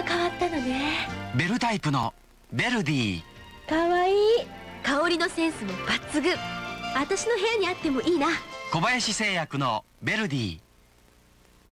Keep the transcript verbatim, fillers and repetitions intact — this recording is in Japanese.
が変わったのね。 ベルタイプのベルディ。 かわいい。香りのセンスも抜群。私の部屋にあってもいいな。 小林製薬のベルディ。